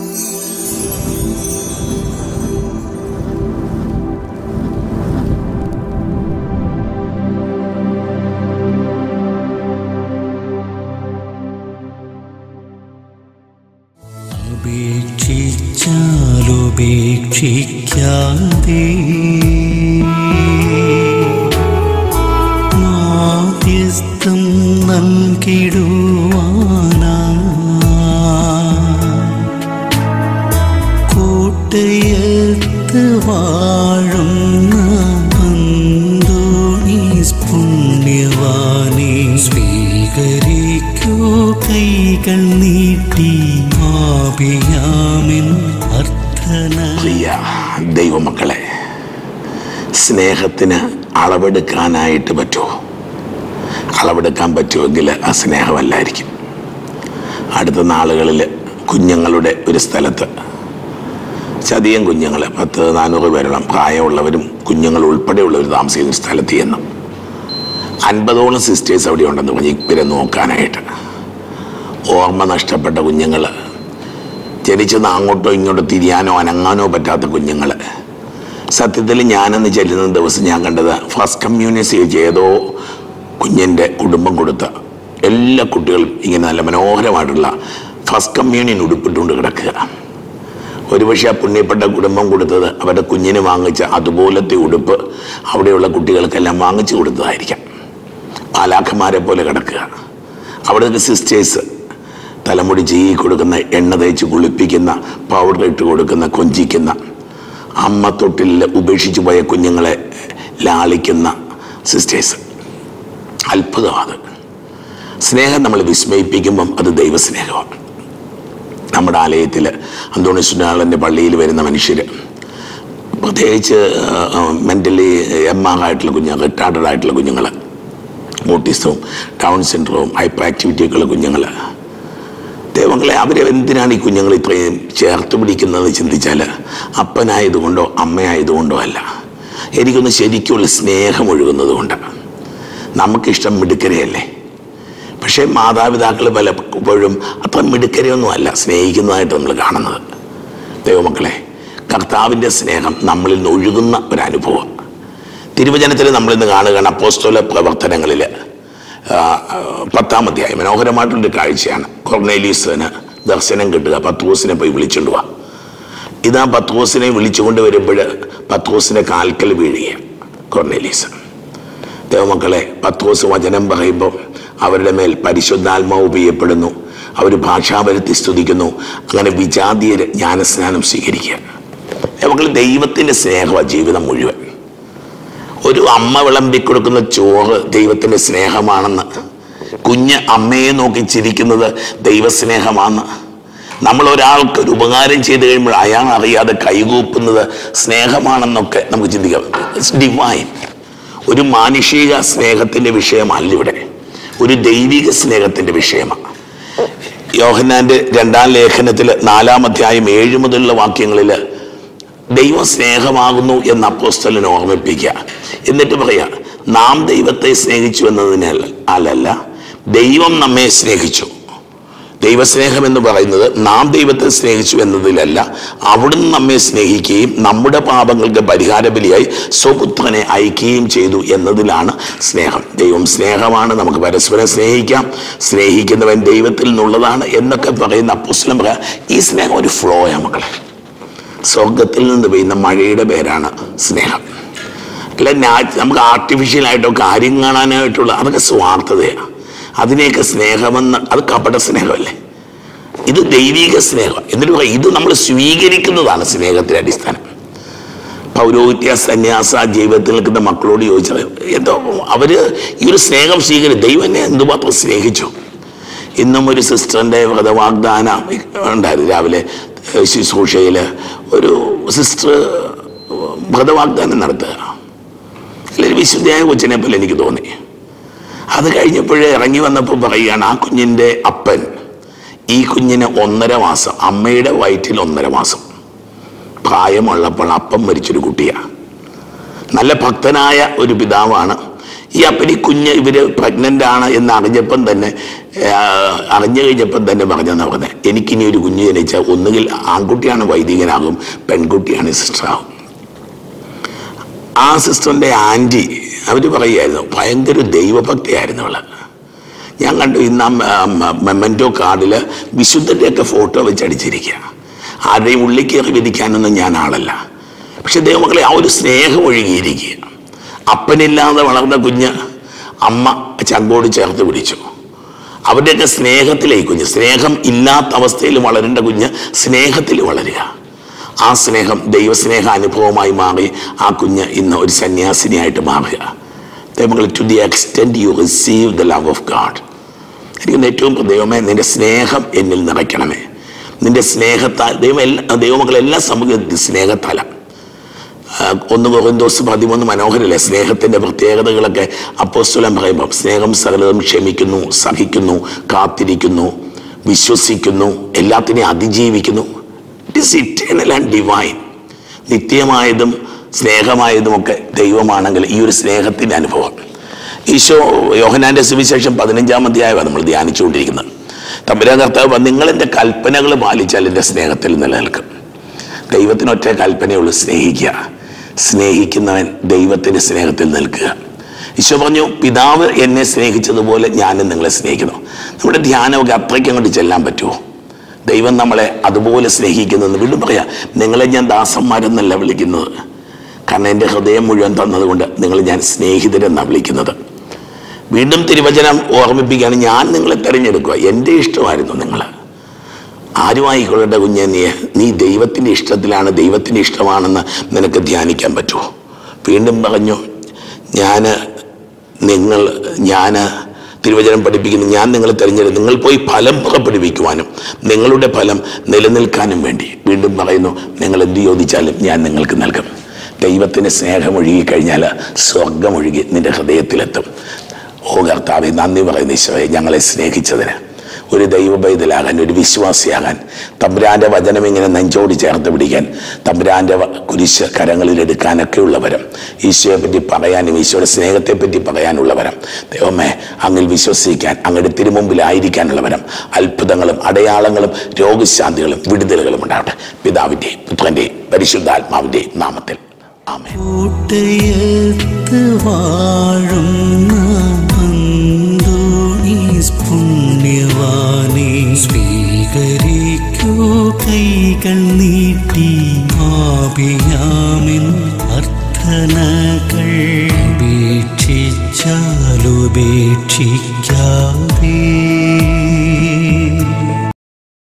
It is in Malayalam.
ഉപേക്ഷിക്കാതെ മാധ്യസ്ഥം നൽകിടുവാനാ കോട്ടയത്ത് വാഴുന്ന അന്തോണീസ് പുണ്യവാനെ സ്വീകരിക്കൂ കൈകൾ നീട്ടി ആപിയാമിൻ അർത്ഥന. പ്രിയ ദൈവമക്കളെ, സ്നേഹത്തിന് അളവെടുക്കാനായിട്ട് പറ്റുമോ? അളവെടുക്കാൻ പറ്റുമെങ്കിൽ ആ സ്നേഹമല്ലായിരിക്കും. അടുത്ത നാളുകളിൽ കുഞ്ഞുങ്ങളുടെ ഒരു സ്ഥലത്ത് ചതിയൻ കുഞ്ഞുങ്ങൾ 100-400 പേരോളം പ്രായമുള്ളവരും കുഞ്ഞുങ്ങൾ ഉൾപ്പെടെയുള്ളവർ താമസിക്കുന്ന സ്ഥലത്ത് ചെന്നു 50ഓളം സിസ്റ്റേഴ്സ് അവിടെ ഉണ്ടെന്ന് പറഞ്ഞ് ഇവരെ നോക്കാനായിട്ട്. ഓർമ്മ നഷ്ടപ്പെട്ട കുഞ്ഞുങ്ങൾ, ജനിച്ചത് അങ്ങോട്ടോ ഇങ്ങോട്ടോ തിരിയാനോ അനങ്ങാനോ പറ്റാത്ത കുഞ്ഞുങ്ങൾ. സത്യത്തിൽ ഞാനെന്ന് ചെല്ലുന്ന ദിവസം ഞാൻ കണ്ടത് ഫസ്റ്റ് കമ്മ്യൂണിയൻ ചെയ്തോ കുഞ്ഞിൻ്റെ കുടുംബം കൊടുത്ത എല്ലാ കുട്ടികളും ഇങ്ങനെ നല്ല മനോഹരമായിട്ടുള്ള ഫസ്റ്റ് കമ്മ്യൂണിയൻ ഉടുപ്പിട്ടുകൊണ്ട് കിടക്കുക. ഒരുപക്ഷെ ആ പുണ്യപ്പെട്ട കുടുംബം കൊടുത്തത് അവരുടെ കുഞ്ഞിന് വാങ്ങിച്ച അതുപോലത്തെ ഉടുപ്പ് അവിടെയുള്ള കുട്ടികൾക്കെല്ലാം വാങ്ങിച്ചു കൊടുത്തതായിരിക്കാം. മാലാഖമാരെ പോലെ കിടക്കുക. അവിടുത്തെ സിസ്റ്റേഴ്സ് തലമുടി ചീകി കൊടുക്കുന്ന, എണ്ണ തേച്ച് കുളിപ്പിക്കുന്ന, പൗഡർ ഇട്ട് കൊടുക്കുന്ന, കൊഞ്ചിക്കുന്ന, അമ്മ തൊട്ടിൽ ഉപേക്ഷിച്ചു പോയ കുഞ്ഞുങ്ങളെ ലാളിക്കുന്ന സിസ്റ്റേഴ്സ്. അത്ഭുതമാണ്. സ്നേഹം നമ്മൾ വിസ്മയിപ്പിക്കുമ്പം അത് ദൈവസ്നേഹമാണ്. നമ്മുടെ ആലയത്തിൽ അന്തോണീസുനാളൻ്റെ പള്ളിയിൽ വരുന്ന മനുഷ്യർ, പ്രത്യേകിച്ച് മെൻ്റലി എംആറായിട്ടുള്ള കുഞ്ഞുങ്ങൾ, റിട്ടാർഡഡ് ആയിട്ടുള്ള കുഞ്ഞുങ്ങൾ, ഓട്ടിസവും ഡൗൺ സിൻഡ്രോവും ഹൈപ്പർ ആക്ടിവിറ്റിയൊക്കെയുള്ള കുഞ്ഞുങ്ങൾ, ദൈവങ്ങളെ അവരെ എന്തിനാണ് ഈ കുഞ്ഞുങ്ങൾ ഇത്രയും ചേർത്ത് പിടിക്കുന്നത് ചിന്തിച്ചാൽ അപ്പനായതുകൊണ്ടോ അമ്മയായതുകൊണ്ടോ അല്ല. എനിക്കൊന്ന് ശരിക്കുള്ള സ്നേഹം ഒഴുകുന്നത് കൊണ്ട്. നമുക്കിഷ്ടം മിടുക്കരെയല്ലേ, പക്ഷേ മാതാപിതാക്കൾ പലപ്പോഴും അത്ര മിടുക്കരെയൊന്നും അല്ല സ്നേഹിക്കുന്നതായിട്ട് നമ്മൾ കാണുന്നത്. ദൈവമക്കളെ, കർത്താവിൻ്റെ സ്നേഹം നമ്മളിൽ നിന്ന് ഒഴുകുന്ന ഒരനുഭവം തിരുവചനത്തിൽ നമ്മളിന്ന് കാണുകയാണ്. അപ്പോസ്തല പ്രവർത്തനങ്ങളിൽ 10-ാം അധ്യായം മനോഹരമായിട്ടുള്ളൊരു കാഴ്ചയാണ്. കൊർന്നേലീസിന് ദർശനം കിട്ടുക, പത്രോസിനെ പോയി വിളിച്ചുകൊണ്ട് വാ. ഇതാ പത്രോസിനെ വിളിച്ചുകൊണ്ട് വരുമ്പോൾ പത്രോസിൻ്റെ കാൽക്കൽ വീഴുകയാണ് കൊർന്നേലീസ്. ദൈവമക്കളെ, പത്രോസ് വചനം പറയുമ്പോൾ അവരുടെ മേൽ പരിശുദ്ധാത്മാവ് പെയ്യപ്പെടുന്നു. അവർ ഭാഷാപരത്തി സ്തുതിക്കുന്നു. അങ്ങനെ വിജാതീയർ ജ്ഞാനസ്നാനം സ്വീകരിക്കുക. നമുക്ക് ദൈവത്തിൻ്റെ സ്നേഹമാണ് ജീവിതം മുഴുവൻ. ഒരു അമ്മ വിളമ്പിക്കൊടുക്കുന്ന ചോറ് ദൈവത്തിൻ്റെ സ്നേഹമാണെന്ന്, കുഞ്ഞ് അമ്മയെ നോക്കി ചിരിക്കുന്നത് ദൈവസ്നേഹമാണ്. നമ്മൾ ഒരാൾക്ക് ഒരു ഉപകാരം ചെയ്ത് കഴിയുമ്പോൾ അയാൾ അറിയാതെ കൈകൂപ്പുന്നത് സ്നേഹമാണെന്നൊക്കെ നമുക്ക് ചിന്തിക്കാം. It's divine. ഒരു മാനുഷിക സ്നേഹത്തിൻ്റെ വിഷയമല്ല ഇവിടെ, ഒരു ദൈവിക സ്നേഹത്തിൻ്റെ വിഷയമാണ്. യോഹന്നാൻ്റെ 2-ാം ലേഖനത്തിൽ 4-ാം അധ്യായം 7 മുതലുള്ള വാക്യങ്ങളിൽ ദൈവം സ്നേഹമാകുന്നു എന്ന് അപ്പോസ്തലൻ ഓർമ്മിപ്പിക്കുക. എന്നിട്ട് പറയാ, നാം ദൈവത്തെ സ്നേഹിച്ചു എന്നതിനല്ല, ദൈവം നമ്മെ സ്നേഹിച്ചു. ദൈവസ്നേഹം എന്ന് പറയുന്നത് നാം ദൈവത്തെ സ്നേഹിച്ചു എന്നതിലല്ല, അവിടുന്ന് നമ്മെ സ്നേഹിക്കുകയും നമ്മുടെ പാപങ്ങൾക്ക് പരിഹാര ബലിയായി സ്വപുത്രനെ അയക്കുകയും ചെയ്തു എന്നതിലാണ് സ്നേഹം. ദൈവം സ്നേഹമാണ്, നമുക്ക് പരസ്പരം സ്നേഹിക്കാം, സ്നേഹിക്കുന്നവൻ ദൈവത്തിൽ നിന്നുള്ളതാണ് എന്നൊക്കെ പറയുന്ന അപ്പോസ്തലൻ പറയാം. ഈ സ്നേഹം ഒരു ഫ്ലോയാണ് മക്കളെ. സ്വർഗത്തിൽ നിന്ന് പെയ്യുന്ന മഴയുടെ പേരാണ് സ്നേഹം. അല്ല നമുക്ക് ആർട്ടിഫിഷ്യലായിട്ടോ കാര്യം കാണാനായിട്ടുള്ള അതൊക്കെ സ്വാർത്ഥതയാണ്. അതിനെയൊക്കെ സ്നേഹമെന്ന്, അത് കപട സ്നേഹമല്ലേ. ഇത് ദൈവിക സ്നേഹം. എന്നിട്ട് പറയാം, ഇത് നമ്മൾ സ്വീകരിക്കുന്നതാണ് സ്നേഹത്തിൻ്റെ അടിസ്ഥാനം. പൗരോഹിത്യ സന്യാസ ജീവിതത്തിൽ നിൽക്കുന്ന മക്കളോട് ചോദിച്ചത് എന്തോ അവർ ഈ ഒരു സ്നേഹം സ്വീകരിച്ചു. ദൈവം എന്നെ എന്തുമാത്രം സ്നേഹിച്ചു. ഇന്നും ഒരു സിസ്റ്ററിൻ്റെ വ്രതവാഗ്ദാനം ഉണ്ടായിരുന്നു. രാവിലെ ശുശ്രൂഷയിൽ ഒരു സിസ്റ്റർ വ്രതവാഗ്ദാനം നടത്തുക. അല്ലെങ്കിൽ വിശുദ്ധയായ കൊച്ചിനെ പോലെ എനിക്ക് തോന്നി. അത് കഴിഞ്ഞപ്പോഴേ ഇറങ്ങി വന്നപ്പോൾ പറയുകയാണ്, ആ കുഞ്ഞിൻ്റെ അപ്പൻ ഈ കുഞ്ഞിന് 1.5 മാസം, അമ്മയുടെ വയറ്റിൽ 1.5 മാസം പ്രായമുള്ളപ്പോൾ അപ്പം മരിച്ചൊരു കുട്ടിയാണ്. നല്ല ഭക്തനായ ഒരു പിതാവാണ്. ഈ അപ്പനി കുഞ്ഞ് ഇവര് പ്രഗ്നന്റ് ആണ് എന്ന് അറിഞ്ഞു കഴിഞ്ഞപ്പം തന്നെ പറഞ്ഞെന്ന് പറഞ്ഞത്, എനിക്കിനി ഒരു കുഞ്ഞ് ജനിച്ചാൽ ഒന്നുകിൽ ആൺകുട്ടിയാണ് വൈദികനാകും, പെൺകുട്ടിയാണ് സിസ്റ്ററാകും. ആ സിസ്റ്ററിൻ്റെ ആൻറ്റി അവർ പറയുമായിരുന്നു, ഭയങ്കര ദൈവഭക്തിയായിരുന്നു അവള്. ഞാൻ കണ്ടു ഇന്ന് മെമ്മൻറ്റോ കാർഡിൽ വിശുദ്ധരുടെയൊക്കെ ഫോട്ടോ വെച്ചടിച്ചിരിക്കുക. ആരുടെയും ഉള്ളിൽ കയറി വിധിക്കാനൊന്നും ഞാൻ ആളല്ല. പക്ഷെ ദൈവമക്കളെ ആ ഒരു സ്നേഹം ഒഴുകിയിരിക്കുക. അപ്പനില്ലാതെ വളർന്ന കുഞ്ഞ് അമ്മ ചങ്കോട് ചേർത്ത് പിടിച്ചു. അവരുടെയൊക്കെ സ്നേഹത്തിലേക്ക് കുഞ്ഞ്, സ്നേഹം ഇല്ലാത്ത അവസ്ഥയിൽ വളരേണ്ട കുഞ്ഞ് സ്നേഹത്തിൽ വളരുക. ആ സ്നേഹം ദൈവസ്നേഹ അനുഭവമായി മാറി ആ കുഞ്ഞ് ഇന്ന് ഒരു സന്യാസിനിയായിട്ട് മാറുക. ദൈവമക്കളെ, to the extent you receive the love of God. എനിക്ക് ഏറ്റവും ദൈവമേ നിന്റെ സ്നേഹം എന്നിൽ നിറയ്ക്കണമേ. നിന്റെ സ്നേഹത്താൽ ദൈവമക്കളെല്ലാം സംഭവിക്കുന്നത് സ്നേഹത്താലാണ്. 1 കൊരിന്തോസ് 13 മനോഹരല്ലേ? സ്നേഹത്തിൻ്റെ പ്രത്യേകതകളൊക്കെ അപ്പോസ്തലൻ പറയുമ്പോൾ സ്നേഹം സകലതും ക്ഷമിക്കുന്നു, സഹിക്കുന്നു, കാത്തിരിക്കുന്നു, വിശ്വസിക്കുന്നു, എല്ലാത്തിനെയും അതിജീവിക്കുന്നു. It is eternal and divine. നിത്യമായതും സ്നേഹമായതുമൊക്കെ ദൈവമാണെങ്കിൽ ഈ ഒരു സ്നേഹത്തിൻ്റെ അനുഭവം ഈശോ യോഹന്നാൻ്റെ സുവിശേഷം 15-ാം അധ്യായമാണ് നമ്മൾ ധ്യാനിച്ചുകൊണ്ടിരിക്കുന്നത്. തമ്പുരാൻ കർത്താവ്, നിങ്ങൾ എൻ്റെ കൽപ്പനകൾ പാലിച്ചാൽ എൻ്റെ സ്നേഹത്തിൽ നിലനിൽക്കും. ദൈവത്തിന് ഒറ്റ കൽപ്പനയുള്ളൂ, സ്നേഹിക്കുക. സ്നേഹിക്കുന്നവൻ ദൈവത്തിൻ്റെ സ്നേഹത്തിൽ നിൽക്കുക. ഈശോ പറഞ്ഞു, പിതാവ് എന്നെ സ്നേഹിച്ചതുപോലെ ഞാനും നിങ്ങളെ സ്നേഹിക്കുന്നു. നമ്മുടെ ധ്യാനമൊക്കെ അത്രയ്ക്ക് അങ്ങോട്ട് ചെല്ലാൻ പറ്റുമോ? ദൈവം നമ്മളെ അതുപോലെ സ്നേഹിക്കുന്നതെന്ന് വീണ്ടും പറയാം. നിങ്ങളെ ഞാൻ ദാസന്മാരെന്നല്ല വിളിക്കുന്നത്, കാരണം എൻ്റെ ഹൃദയം മുഴുവൻ തന്നതുകൊണ്ട് നിങ്ങളെ ഞാൻ സ്നേഹിതരെന്നാണ് വിളിക്കുന്നത്. വീണ്ടും തിരുവചനം ഓർമ്മിപ്പിക്കുകയാണ്, ഞാൻ നിങ്ങളെ തിരഞ്ഞെടുക്കുക, എൻ്റെ ഇഷ്ടമായിരുന്നു നിങ്ങൾ. ആരുമായിക്കൊള്ളേണ്ട കുഞ്ഞെ, നീ ദൈവത്തിൻ്റെ ഇഷ്ടത്തിലാണ്, ദൈവത്തിൻ്റെ ഇഷ്ടമാണെന്ന് നിനക്ക് ധ്യാനിക്കാൻ പറ്റുമോ? വീണ്ടും പറഞ്ഞു, ഞാൻ തിരുവചനം പഠിപ്പിക്കുന്നു, ഞാൻ നിങ്ങളെ തിരഞ്ഞെടുക്കും, നിങ്ങൾ പോയി ഫലം പുറപ്പെടുവിക്കുവാനും നിങ്ങളുടെ ഫലം നിലനിൽക്കാനും വേണ്ടി. വീണ്ടും പറയുന്നു, നിങ്ങൾ എന്ത് ചോദിച്ചാലും ഞാൻ നിങ്ങൾക്ക് നൽകും. ദൈവത്തിന് സ്നേഹം ഒഴുകിക്കഴിഞ്ഞാൽ സ്വർഗം ഒഴുകി നിന്റെ ഹൃദയത്തിലെത്തും. ഓ കർത്താവേ, നന്ദി പറയുന്ന ഈശോയെ, ഞങ്ങളെ സ്നേഹിച്ചതിന്, ഒരു ദൈവബൈതലാകാൻ, ഒരു വിശ്വാസിയാകാൻ, തമ്പുരാൻ്റെ വചനം ഇങ്ങനെ നെഞ്ചോട് ചേർത്ത് പിടിക്കാൻ, തമ്പുരാൻ്റെ കുരിശ് കരങ്ങളിലെടുക്കാനൊക്കെ ഉള്ളവരും, ഈശോയെ പറ്റി പറയാനും ഈശോയുടെ സ്നേഹത്തെപ്പറ്റി പറയാനുള്ളവരും, ദൈവമേ അങ്ങിൽ വിശ്വസിക്കാൻ, അങ്ങയുടെ തിരുമുമ്പിലായിരിക്കാനുള്ളവരും, അത്ഭുതങ്ങളും അടയാളങ്ങളും രോഗശാന്തികളും വിടുതലുകളും ഉണ്ടാവട്ടെ. പിതാവിൻ്റെയും പുത്രൻ്റെയും പരിശുദ്ധാത്മാവിൻ്റെയും നാമത്തിൽ ആമേൻ. പുണ്യവാനെ സ്വീകരിക്കൂ കൈകൾ നീട്ടി, ആപിയാമിൻ അർത്ഥനകൾ ഉപേക്ഷിച്ചാലുപേക്ഷിക്ക